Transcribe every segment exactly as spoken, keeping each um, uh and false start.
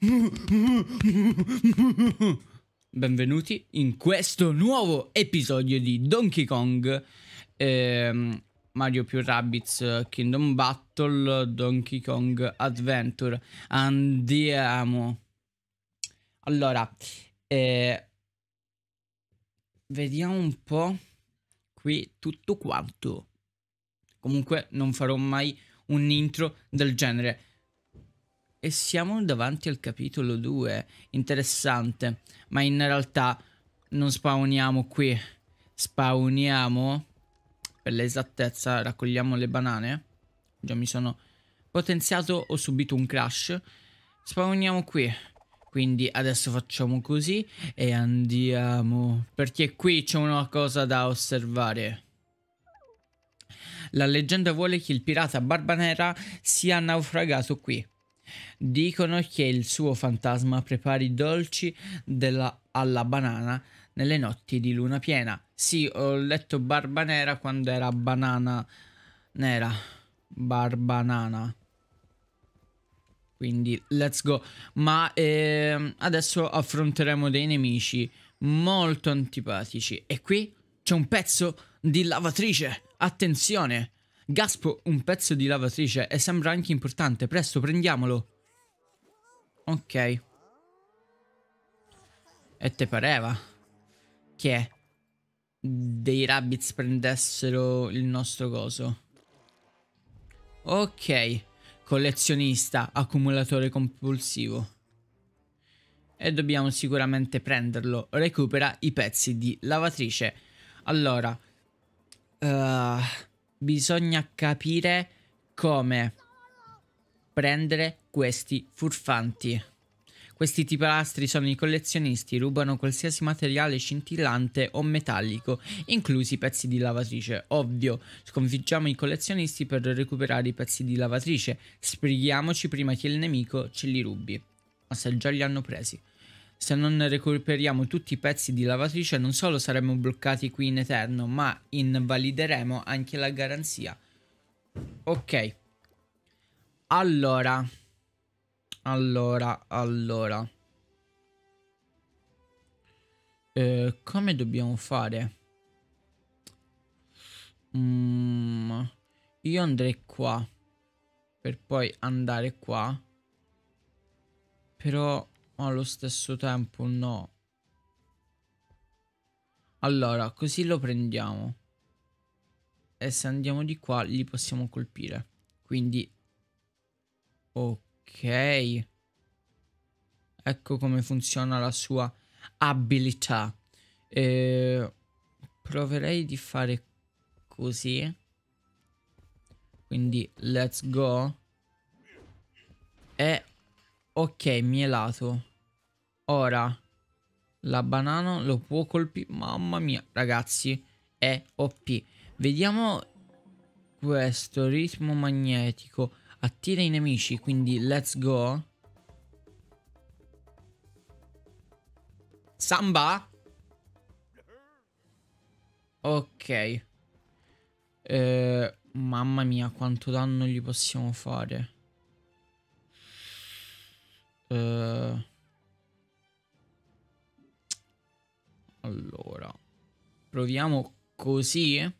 Benvenuti in questo nuovo episodio di Donkey Kong ehm, Mario più Rabbids Kingdom Battle Donkey Kong Adventure. Andiamo. Allora eh, vediamo un po' qui tutto quanto. Comunque non farò mai un intro del genere. E siamo davanti al capitolo due. Interessante. Ma in realtà non spawniamo qui. Spawniamo, per l'esattezza, raccogliamo le banane. Già mi sono potenziato, ho subito un crash. Spawniamo qui. Quindi adesso facciamo così e andiamo. Perché qui c'è una cosa da osservare. La leggenda vuole che il pirata Barbanera sia naufragato qui. Dicono che il suo fantasma prepari dolci della, alla banana nelle notti di luna piena. Sì, ho letto Barbanera quando era banana nera. Barbanana. Quindi, let's go. Ma ehm, adesso affronteremo dei nemici molto antipatici. E qui c'è un pezzo di lavatrice. Attenzione. Gaspo un pezzo di lavatrice e sembra anche importante. Presto, prendiamolo. Ok. E te pareva che dei Rabbids prendessero il nostro coso? Ok. Collezionista, accumulatore compulsivo. E dobbiamo sicuramente prenderlo. Recupera i pezzi di lavatrice. Allora uh, bisogna capire come prendere questi furfanti. Questi tipalastri sono i collezionisti, rubano qualsiasi materiale scintillante o metallico, inclusi i pezzi di lavatrice. Ovvio, sconfiggiamo i collezionisti per recuperare i pezzi di lavatrice. Sbrighiamoci prima che il nemico ce li rubi. Ma se già li hanno presi. Se non recuperiamo tutti i pezzi di lavatrice, non solo saremo bloccati qui in eterno, ma invalideremo anche la garanzia. Ok. Allora, allora, allora, eh, come dobbiamo fare? Mm, io andrei qua, per poi andare qua, però allo stesso tempo no. Allora, così lo prendiamo. E se andiamo di qua, li possiamo colpire. Quindi... ok, ecco come funziona la sua abilità. Eh, proverei di fare così. Quindi let's go. E ok, mielato. Ora la banana lo può colpire. Mamma mia, ragazzi, è O P. Vediamo questo ritmo magnetico. Attira i nemici, quindi let's go. Samba. Ok. eh, Mamma mia, quanto danno gli possiamo fare. eh, Allora proviamo così.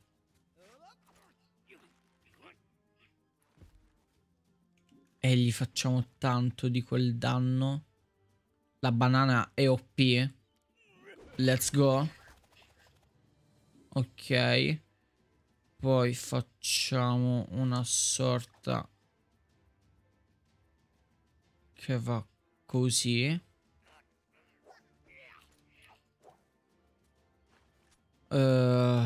E gli facciamo tanto di quel danno. La banana è O P. Let's go. Ok. Poi facciamo una sorta che va così. Uh,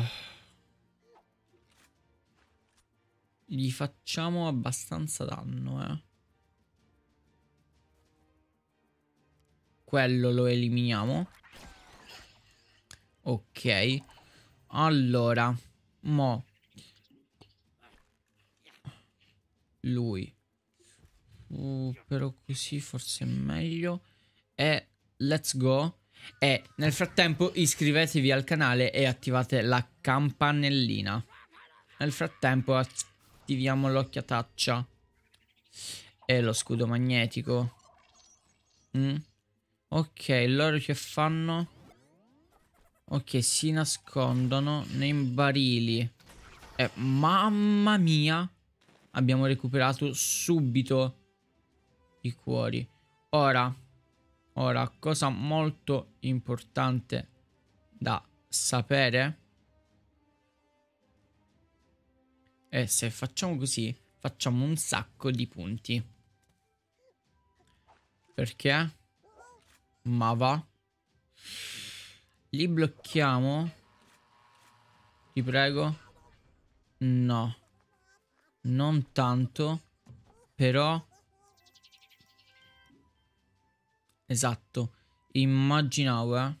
gli facciamo abbastanza danno, eh. Quello lo eliminiamo. Ok. Allora, mo lui uh, però così forse è meglio. E let's go. E nel frattempo iscrivetevi al canale e attivate la campanellina. Nel frattempo attiviamo l'occhiataccia e lo scudo magnetico. Mm. Ok, loro che fanno? Ok, si nascondono nei barili. Eh, mamma mia. Abbiamo recuperato subito i cuori. Ora, ora, cosa molto importante da sapere è se facciamo così, facciamo un sacco di punti. Perché? Ma va. Li blocchiamo. Ti prego. No. Non tanto. Però. Esatto. Immaginavo, eh.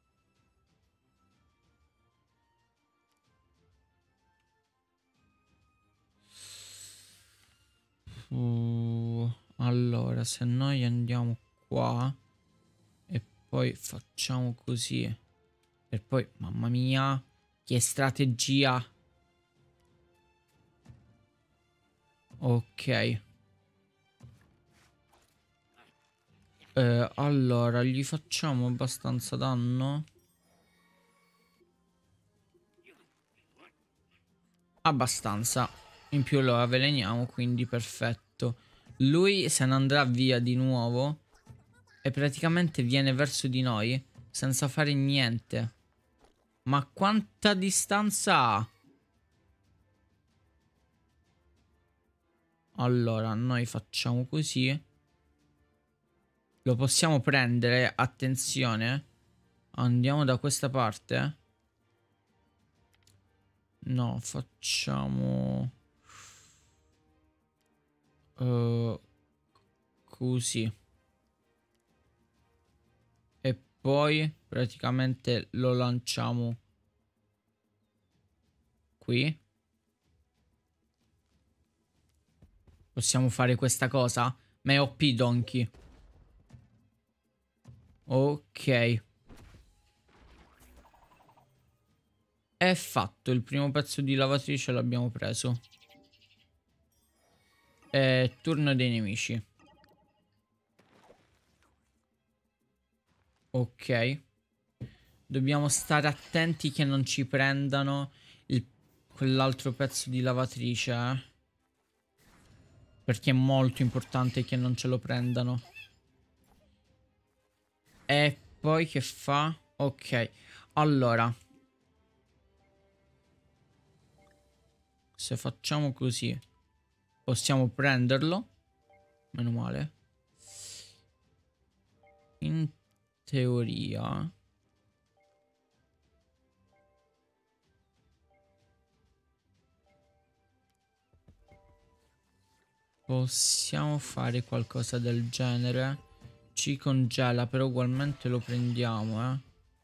Uh, allora, se noi andiamo qua e poi facciamo così. E poi, mamma mia, che strategia. Ok. Eh, allora, gli facciamo abbastanza danno? Abbastanza. In più lo avveleniamo, quindi perfetto. Lui se ne andrà via di nuovo e praticamente viene verso di noi senza fare niente. Ma quanta distanza ha? Allora, noi facciamo così. Lo possiamo prendere, attenzione. Andiamo da questa parte. No, facciamo... Uh, così. E poi praticamente lo lanciamo qui. Possiamo fare questa cosa? Ma è O P Donkey. Ok. È fatto. Il primo pezzo di lavatrice l'abbiamo preso. È turno dei nemici. Ok. Dobbiamo stare attenti che non ci prendano quell'altro pezzo di lavatrice, eh. Perché è molto importante che non ce lo prendano. E poi che fa? Ok. Allora. Se facciamo così, possiamo prenderlo. Meno male. In teoria... possiamo fare qualcosa del genere. Ci congela, però ugualmente lo prendiamo, eh.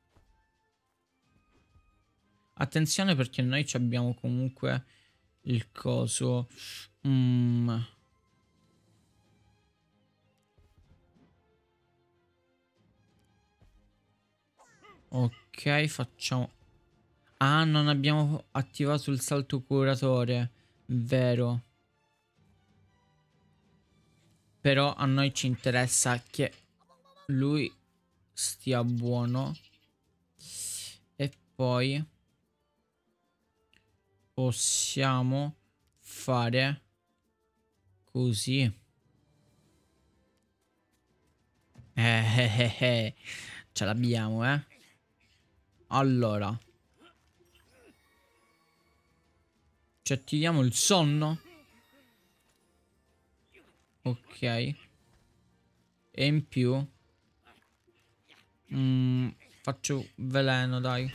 Attenzione perché noi ci abbiamo comunque il coso. Mm. Ok, facciamo... Ah, non abbiamo attivato il salto curatore. Vero. Però a noi ci interessa che lui stia buono. E poi possiamo fare così. Eh, eh, eh, eh. Ce l'abbiamo, eh. Allora. Ci attiviamo il sonno. Ok. E in più mm, faccio veleno, dai.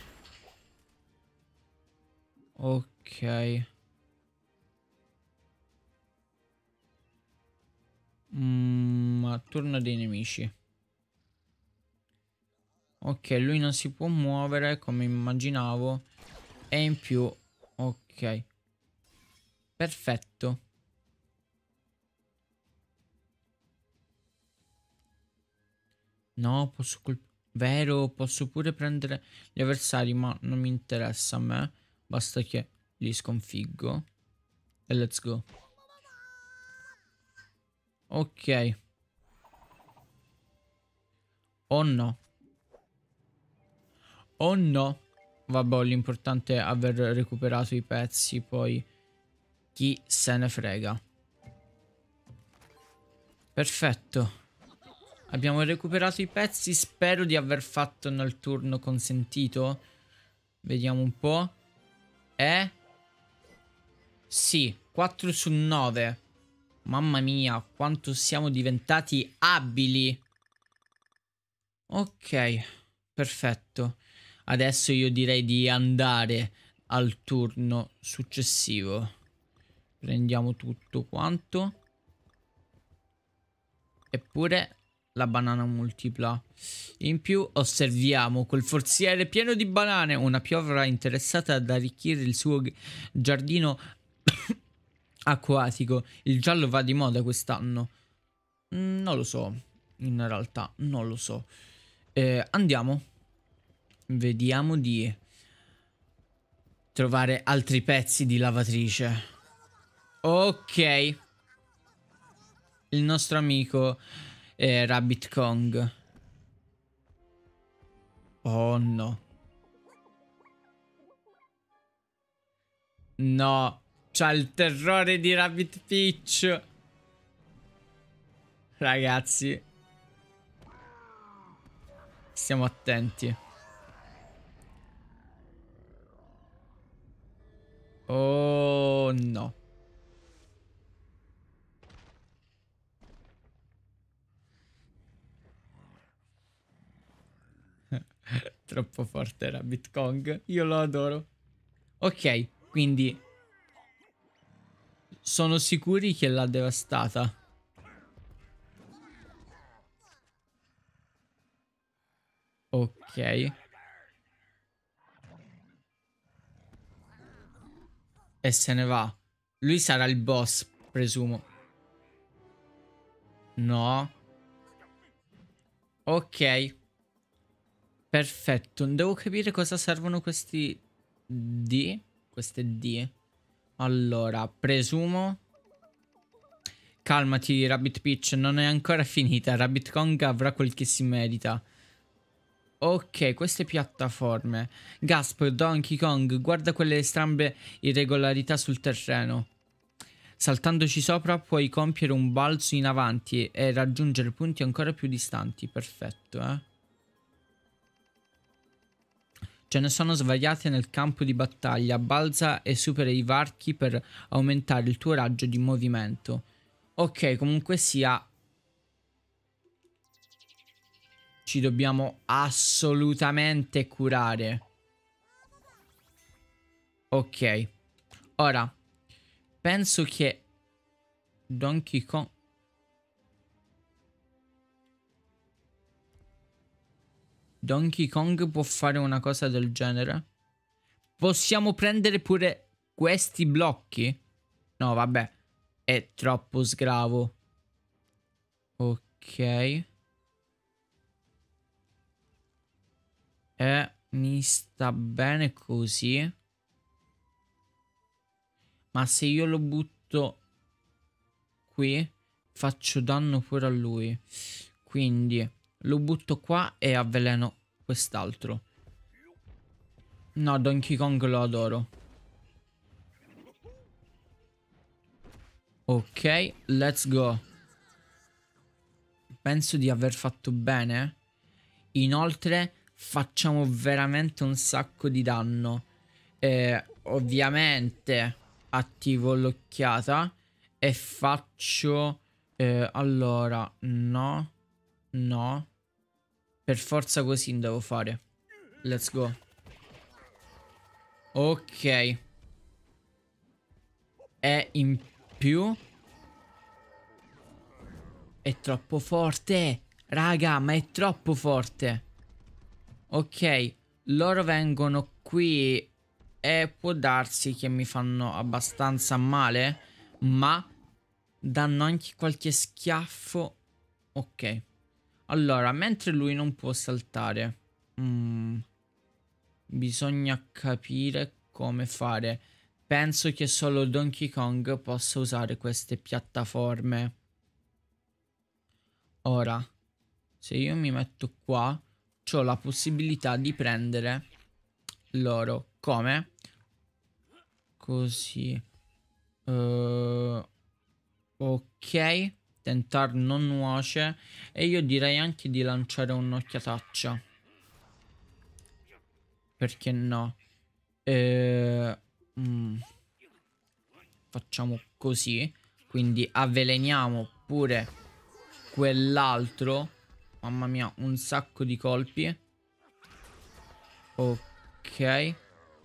Ok. Mm, turno dei nemici. Ok, lui non si può muovere come immaginavo. E in più... Ok. Perfetto. No, posso colpire... Vero, posso pure prendere gli avversari, ma non mi interessa a me. Basta che li sconfiggo. E let's go. Ok. Oh no. Oh no. Vabbè, l'importante è aver recuperato i pezzi, poi chi se ne frega. Perfetto. Abbiamo recuperato i pezzi, spero di aver fatto nel turno consentito. Vediamo un po'. Eh? Sì, quattro su nove. Mamma mia, quanto siamo diventati abili. Ok, perfetto. Adesso io direi di andare al turno successivo. Prendiamo tutto quanto. Eppure la banana multipla. In più osserviamo quel forziere pieno di banane. Una piovra interessata ad arricchire il suo giardino acquatico. Il giallo va di moda quest'anno. Mm, non lo so. In realtà non lo so. Eh, andiamo. Vediamo di trovare altri pezzi di lavatrice. Ok. Il nostro amico è Rabbit Kong. Oh no. No. C'ha il terrore di Rabbit Peach. Ragazzi. Stiamo attenti. Oh no. Troppo forte Rabbit Kong. Io lo adoro. Ok, quindi sono sicuri che l'ha devastata. Ok. E se ne va. Lui sarà il boss, presumo. No. Ok. Perfetto. Devo capire cosa servono questi D. Queste D. Allora, presumo... Calmati, Rabbit Peach, non è ancora finita. Rabbit Kong avrà quel che si merita. Ok, queste piattaforme. Gasp, Donkey Kong, guarda quelle strambe irregolarità sul terreno. Saltandoci sopra puoi compiere un balzo in avanti e raggiungere punti ancora più distanti. Perfetto, eh. Ce ne sono svariate nel campo di battaglia. Balza e supera i varchi per aumentare il tuo raggio di movimento. Ok, comunque sia, ci dobbiamo assolutamente curare. Ok. Ora, penso che Donkey Kong... Donkey Kong può fare una cosa del genere? Possiamo prendere pure questi blocchi? No, vabbè. È troppo sgravo. Ok. E mi sta bene così. Ma se io lo butto qui, faccio danno pure a lui. Quindi lo butto qua e avveleno quest'altro. No, Donkey Kong lo adoro. Ok, let's go. Penso di aver fatto bene. Inoltre facciamo veramente un sacco di danno. Eh, ovviamente attivo l'occhiata e faccio... Eh, allora, no, no. Per forza così devo fare. Let's go. Ok. E in più... È troppo forte. Raga, ma è troppo forte. Ok, loro vengono qui e può darsi che mi fanno abbastanza male, ma danno anche qualche schiaffo. Ok. Allora, mentre lui non può saltare, mm, bisogna capire come fare. Penso che solo Donkey Kong possa usare queste piattaforme. Ora, Se io mi metto qua, c'ho la possibilità di prendere l'oro. Come? Così. Uh, ok. Tentar non nuoce. E io direi anche di lanciare un'occhiataccia. Perché no? Eh, mm, facciamo così. Quindi avveleniamo pure quell'altro. Mamma mia, un sacco di colpi. Ok.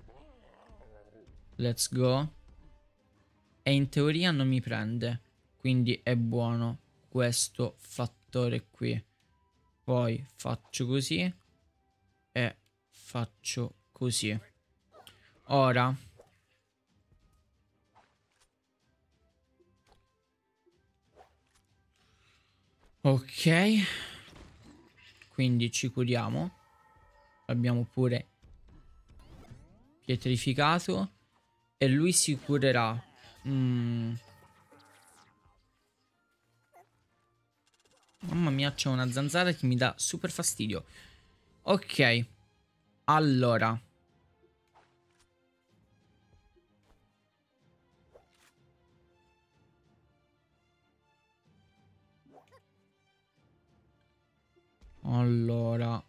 Let's go. E in teoria non mi prende. Quindi è buono questo fattore qui. Poi faccio così. E faccio così. Ora. Ok. Quindi ci curiamo. Abbiamo pure pietrificato. E lui si curerà. Mm. Mamma mia, c'è una zanzara che mi dà super fastidio. Ok. Allora. Allora.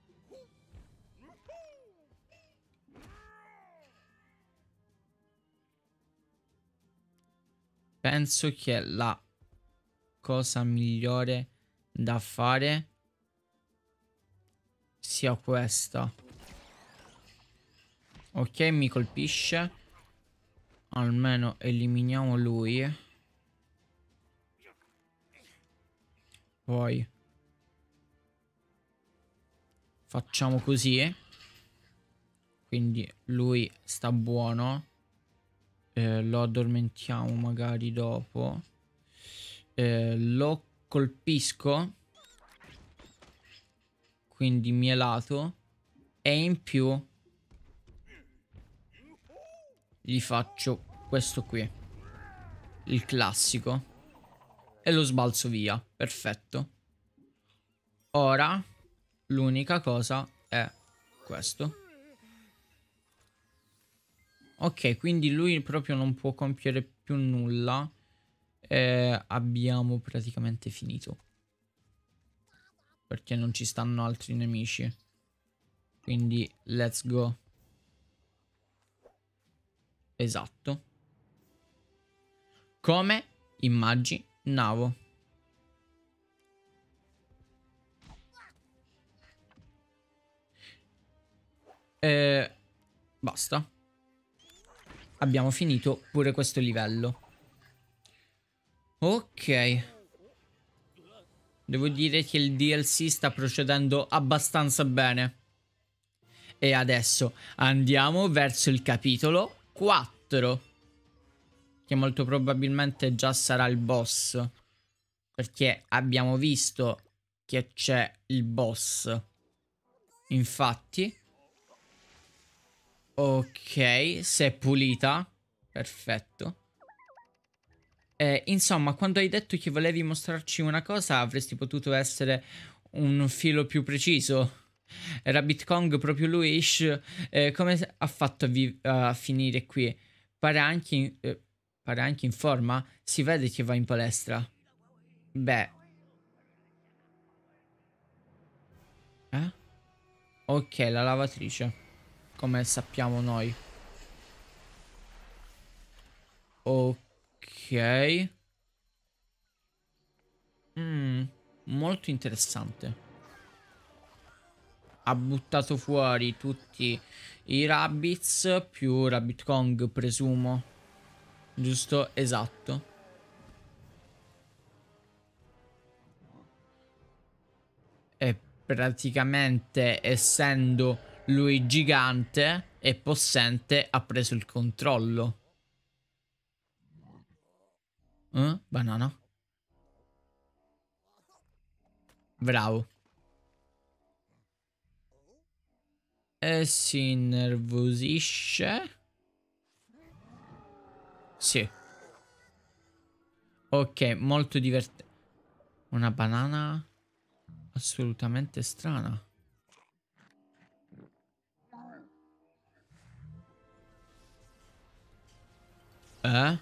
Penso che la cosa migliore da fare sia questa. Ok, mi colpisce. Almeno eliminiamo lui. Poi facciamo così. Quindi lui sta buono. Eh, lo addormentiamo magari dopo. Eh, lo colpisco. Quindi mielato. E in più gli faccio questo qui. Il classico. E lo sbalzo via. Perfetto. Ora l'unica cosa è questo. Ok, quindi lui proprio non può compiere più nulla. E abbiamo praticamente finito. Perché non ci stanno altri nemici. Quindi let's go. Esatto. Come immaginavo. E basta. Abbiamo finito pure questo livello. Ok. Devo dire che il D L C sta procedendo abbastanza bene. E adesso andiamo verso il capitolo quattro. Che molto probabilmente già sarà il boss. Perché abbiamo visto che c'è il boss. Infatti. Ok, si è pulita. Perfetto. Eh, insomma, quando hai detto che volevi mostrarci una cosa, avresti potuto essere un filo più preciso. Rabbit Kong, proprio lui, ish, eh, come ha fatto a, vi- a finire qui? Pare anche, in, eh, pare anche in forma? Si vede che va in palestra. Beh. Eh? Ok, la lavatrice. Come sappiamo noi. Ok. Mm, molto interessante. Ha buttato fuori tutti i Rabbids più Rabbit Kong, presumo. Giusto? Esatto. E praticamente, essendo lui gigante e possente, ha preso il controllo. Eh? Banana. Bravo. E si innervosisce. Sì. Ok, molto divertente. Una banana. assolutamente strana. Eh?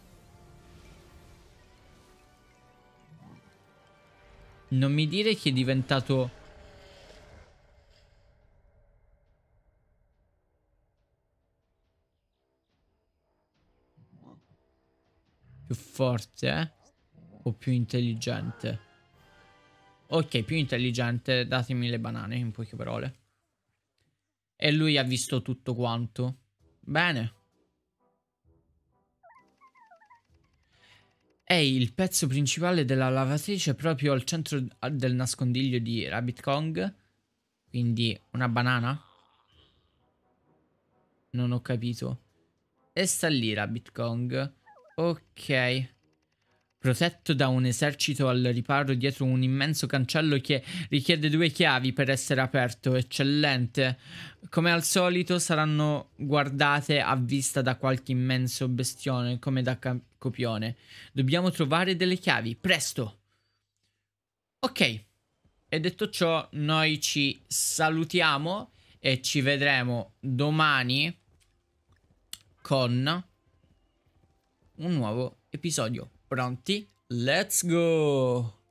Non mi dire che è diventato... più forte, eh? O più intelligente? Ok, più intelligente, datemi le banane, in poche parole. E lui ha visto tutto quanto. Bene. È il pezzo principale della lavatrice proprio al centro del nascondiglio di Rabbit Kong. Quindi una banana? Non ho capito. E sta lì Rabbit Kong. Ok. Protetto da un esercito al riparo dietro un immenso cancello che richiede due chiavi per essere aperto. Eccellente. Come al solito saranno guardate a vista da qualche immenso bestione, come da copione. Dobbiamo trovare delle chiavi, presto. Ok. E detto ciò, noi ci salutiamo e ci vedremo domani con un nuovo episodio. Pronti? Let's go!